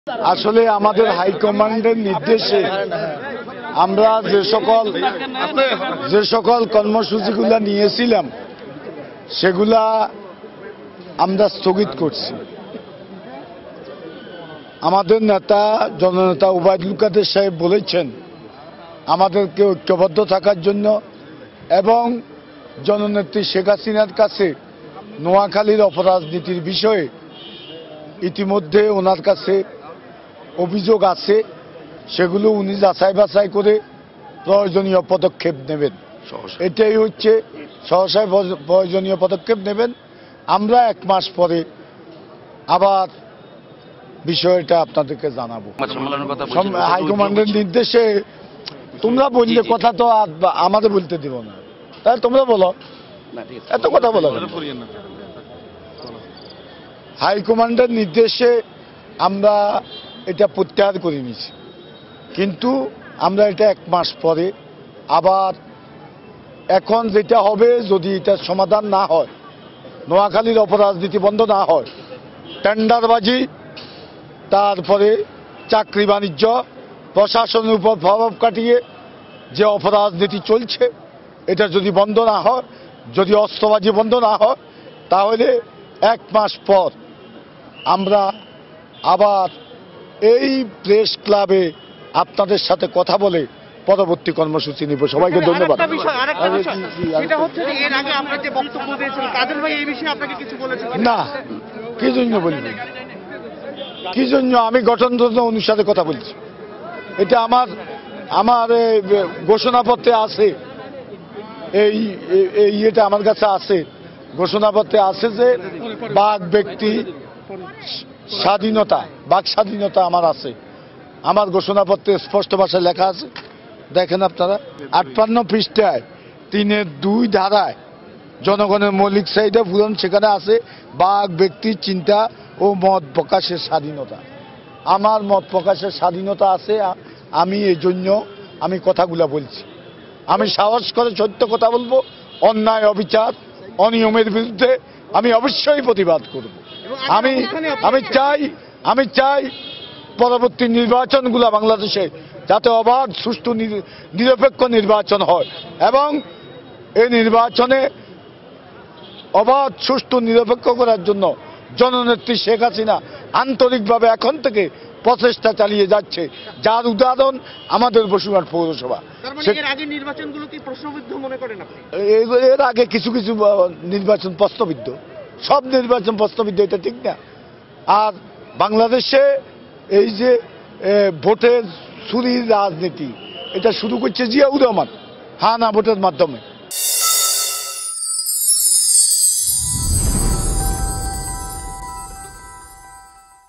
আসলে আমাদের হাইকমান্ডের নির্দেশে আমরা যে সকল কর্মসূচিগুলো নিয়েছিলাম সেগুলা আমরা স্থগিত করছি। আমাদের নেতা জননেতা ওবায়দুল কাদের সাহেব বলেছেন আমাদেরকে ঐক্যবদ্ধ থাকার জন্য এবং জননেত্রী শেখ হাসিনার কাছে নোয়াখালীর অপরাজনীতির বিষয়ে ইতিমধ্যে ওনার কাছে অভিযোগ আছে, সেগুলো উনি যাচাই বাছাই করে প্রয়োজনীয় পদক্ষেপ নেবেন। এটাই হচ্ছে সহসায় প্রয়োজনীয় পদক্ষেপ নেবেন। আমরা এক মাস পরে আবার বিষয়টা আপনাদেরকে জানাবো। হাইকমান্ডের নির্দেশে তোমরা বললে কথা তো আমাদের বলতে দিব না, তাই তোমরা বলো, এত কথা বলো। হাইকমান্ডের নির্দেশে আমরা এটা প্রত্যাহার করে নিয়েছি, কিন্তু আমরা এটা এক মাস পরে আবার এখন যেটা হবে, যদি এটার সমাধান না হয়, নোয়াখালীর অপরাজনীতি বন্ধ না হয়, টেন্ডারবাজি, তারপরে চাকরি বাণিজ্য, প্রশাসনের উপর প্রভাব কাটিয়ে যে অপরাজনীতি চলছে, এটা যদি বন্ধ না হয়, যদি অস্ত্রবাজি বন্ধ না হয়, তাহলে এক মাস পর আমরা আবার এই প্রেস ক্লাবে আপনাদের সাথে কথা বলে পরবর্তী কর্মসূচি নিব। সবাইকে ধন্যবাদ। না, কি জন্য বলবেন, কি জন্য? আমি গঠনতন্ত্র অনুসারে কথা বলছি। এটা আমার ঘোষণাপত্রে আছে, এই ইয়েটা আমার কাছে আছে, ঘোষণাপত্রে আছে যে বাক ব্যক্তি স্বাধীনতা, বাক স্বাধীনতা আমার আছে। আমার ঘোষণাপত্রে স্পষ্ট ভাষায় লেখা আছে, দেখেন আপনারা 58 পৃষ্ঠায় 3-2 ধারায় জনগণের মৌলিক চাহিদা পূরণ, সেখানে আছে বাক ব্যক্তির চিন্তা ও মত প্রকাশের স্বাধীনতা। আমার মত প্রকাশের স্বাধীনতা আছে, আমি এই জন্য আমি কথাগুলা বলছি। আমি সাহস করে সত্য কথা বলবো, অন্যায় অবিচার অনিয়মের বিরুদ্ধে আমি অবশ্যই প্রতিবাদ করব। আমি চাই পরবর্তী নির্বাচনগুলো বাংলাদেশে যাতে অবাধ সুষ্ঠু নিরপেক্ষ নির্বাচন হয়, এবং এই নির্বাচনে অবাধ সুষ্ঠু নিরপেক্ষ করার জন্য জননেত্রী শেখ হাসিনা আন্তরিকভাবে এখন থেকে প্রচেষ্টা চালিয়ে যাচ্ছে, যার উদাহরণ আমাদের বসুরহাট পৌরসভা। এর আগে কিছু কিছু নির্বাচন প্রশ্নবিদ্ধ, সব নির্বাচন প্রশ্নবিদ্ধ, এটা ঠিক না। আর বাংলাদেশে এই যে ভোটের চুরির রাজনীতি, এটা শুরু করছে জিয়াউর রহমান, হা না ভোটের মাধ্যমে।